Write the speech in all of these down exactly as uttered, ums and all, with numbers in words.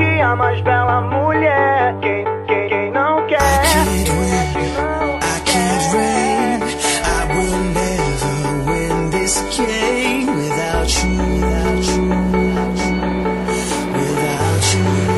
que a mais bela mulher. Quem, quem, quem não quer? I can't win, I can't reign. I will never win this game without you, without you, without you.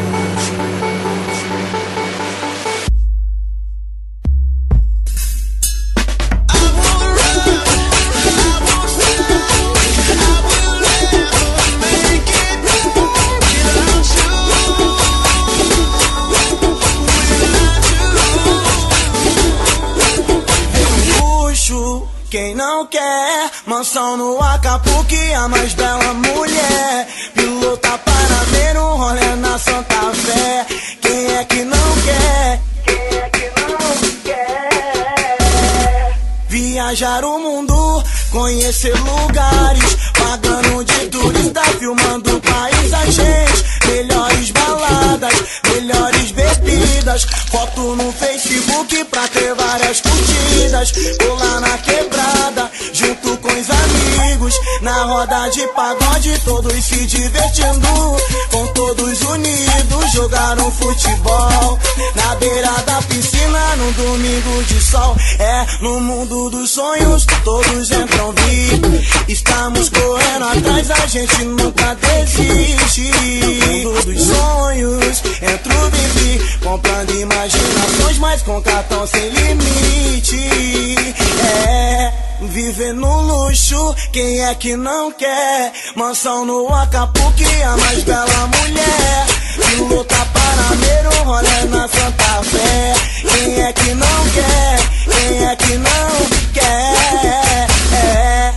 Quem não quer mansão no Acapulco e a mais bela mulher? Pilota Panamera, rolê na Santa Fé. Quem é que não quer? Quem é que não quer? Viajar o mundo, conhecer lugares, pagando de turista, filmando paisagens, melhores baladas, melhores bebidas, foto no Facebook pra ter várias curtidas, colar na quebrada, junto com os amigos, na roda de pagode, todos se divertindo, com todos unidos, jogar um futebol, na beira da piscina, num domingo de sol. É, no mundo dos sonhos, todos entram V I P, estamos correndo atrás, a gente nunca desiste. No mundo dos sonhos, entra o V I P, comprando imaginações, mas com cartão sem limite. É, viver no luxo, quem é que não quer? Mansão no Acapulco e a mais bela mulher. Pilota Panamera, rolê na Santa Fé. Quem é que não quer? Quem é que não quer? É.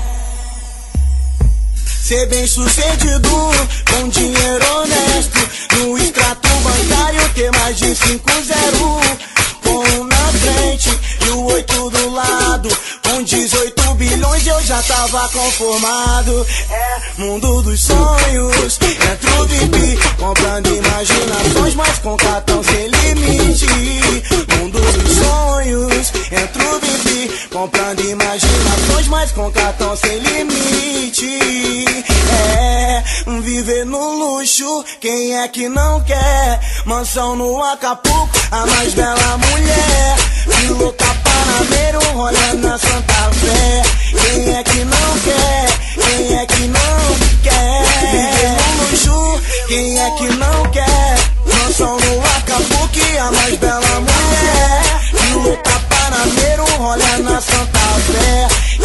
Ser bem sucedido, com dinheiro honesto, no extrato bancário ter mais de cinco zero, com um na frente e o oito do lado, com dezoito bilhões eu já tava conformado. É, mundo dos sonhos, entra o V I P, comprando imaginações, mas com cartão sem limite. Mundo dos sonhos, entra o V I P, comprando imaginações, mas com cartão sem limite. É, viver no luxo, quem é que não quer? Mansão no Acapulco, a mais bela mulher. Pilota Panamera, rolê na Santa Fé. Quem é que não quer? Quem é que não quer? Viver no luxo, quem é que não quer? Mansão no Acapulco, a mais bela mulher. Pilota Panamera, rolê na Santa Fé.